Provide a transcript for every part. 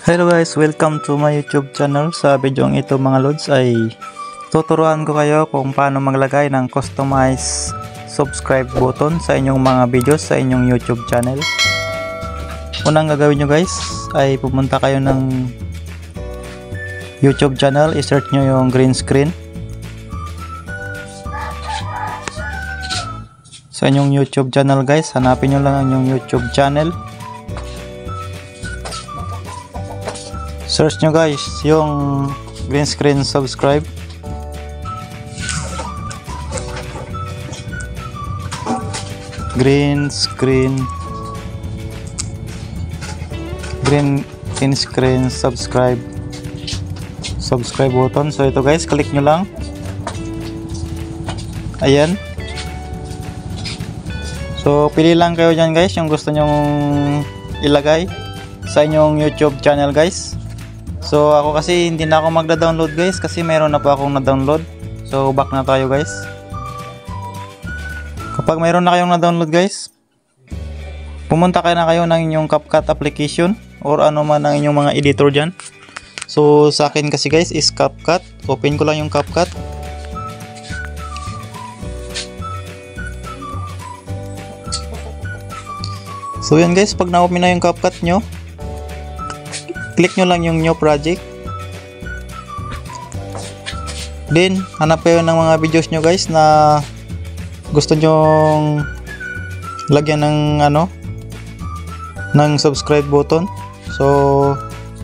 Hello guys, welcome to my YouTube channel. Sa video ito mga lods ay tuturuan ko kayo kung paano maglagay ng customize subscribe button sa inyong mga videos sa inyong YouTube channel. Unang gagawin nyo guys ay pumunta kayo ng YouTube channel, i-search nyo yung green screen. Sa inyong YouTube channel guys, hanapin nyo lang ang inyong YouTube channel. Search nyo guys yung green screen subscribe. Green screen subscribe button. So ito guys, click nyo lang. Ayan. So pili lang kayo dyan guys yung gusto nyong ilagay sa inyong YouTube channel guys. So ako kasi hindi na ako magda-download guys kasi mayroon na po akong na-download. So back na tayo guys. Kapag mayroon na kayong na-download guys, pumunta na kayo ng inyong CapCut application or ano man ang inyong mga editor dyan. So sa akin kasi guys is CapCut. Open ko lang yung CapCut. So yan guys, pag na-open na yung CapCut nyo, click nyo lang yung new project. Then hanap kayo ng mga videos nyo guys na gusto nyong lagyan ng ng subscribe button. So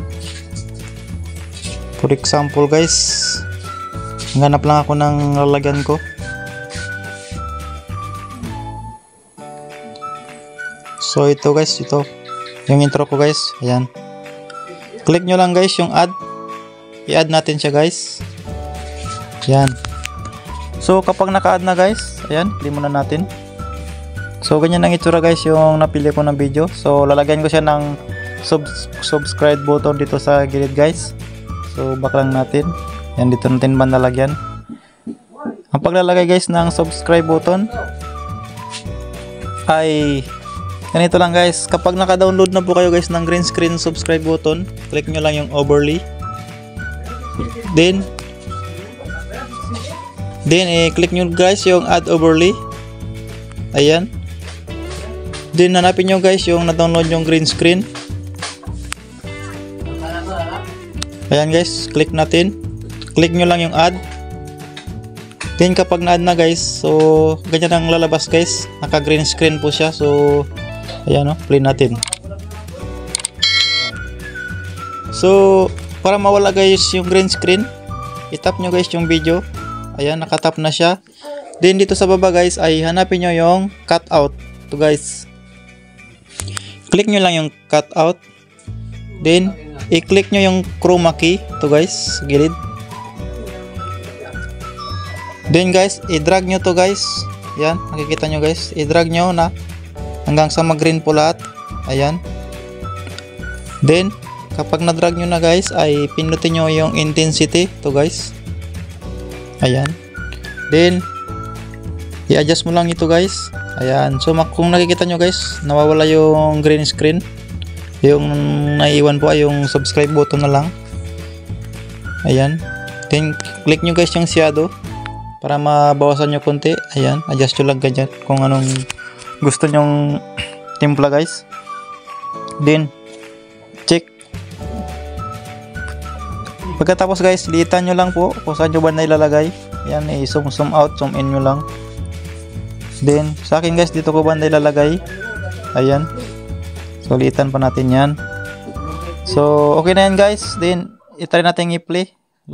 for example guys, hanap lang ako ng lalagyan ko. So ito guys, ito yung intro ko guys. Ayan, click nyo lang guys yung add. I-add natin siya guys. Yan. So kapag naka-add na guys, ayan, click muna natin. So ganyan ang itsura guys yung napili ko ng video. So lalagyan ko siya ng subscribe button dito sa gilid guys. So back lang natin. Yan, dito natin ba nalagyan. Ang paglalagay guys ng subscribe button ay ganito lang guys. Kapag naka-download na po kayo guys ng green screen subscribe button, click nyo lang yung overlay. Then click nyo guys yung add overlay. Ayan. Then hanapin nyo guys yung na-download yung green screen. Ayan guys, click natin. Click nyo lang yung add. Then kapag na-add na guys, so ganyan ang lalabas guys. Naka green screen po siya. So ayan, play natin. So para mawala guys yung green screen, itap nyo guys yung video. Ayan, nakatap na siya. Then dito sa baba guys ay hanapin nyo yung cut out. Ito guys, click nyo lang yung cut out. Then i-click nyo yung chroma key. Ito guys, gilid. Then guys, i-drag nyo to guys. Ayan, nakikita nyo guys, i-drag nyo na hanggang sa mag-green po lahat. Ayan. Then kapag na-drag nyo na guys ay pindutin nyo yung intensity. Ito guys. Ayan. Then i-adjust mo lang ito guys. Ayan. So kung nakikita nyo guys, nawawala yung green screen. Yung naiiwan po ay yung subscribe button na lang. Ayan. Then click nyo guys yung shadow para mabawasan nyo konti. Ayan. Adjust nyo lang ganyan kung anong gusto nyong timpla guys. Then check. Pagkatapos guys, liitan nyo lang po kung saan nyo ba na ilalagay. Ayan, i-zoom out, zoom in nyo lang. Then sa akin guys, dito ko ba na ilalagay. Ayan. So liitan pa natin yan. So okay na yan guys. Then itry natin i-play.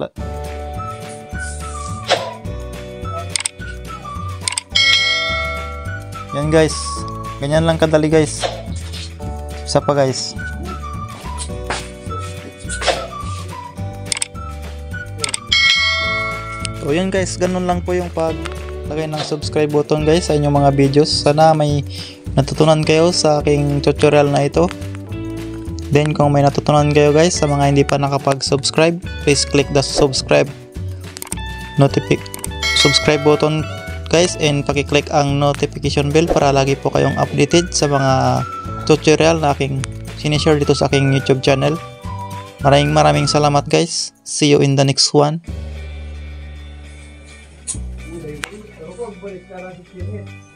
Yan guys, ganyan lang kadali guys. Isa pa guys. So yan guys, ganun lang po yung paglagay ng subscribe button guys sa inyong mga videos. Sana may natutunan kayo sa aking tutorial na ito. Then kung may natutunan kayo guys sa mga hindi pa nakapag-subscribe, please click the subscribe button guys, and paki-click ang notification bell para lagi po kayong updated sa mga tutorial na aking sinishare dito sa aking YouTube channel. Maraming salamat guys. See you in the next one.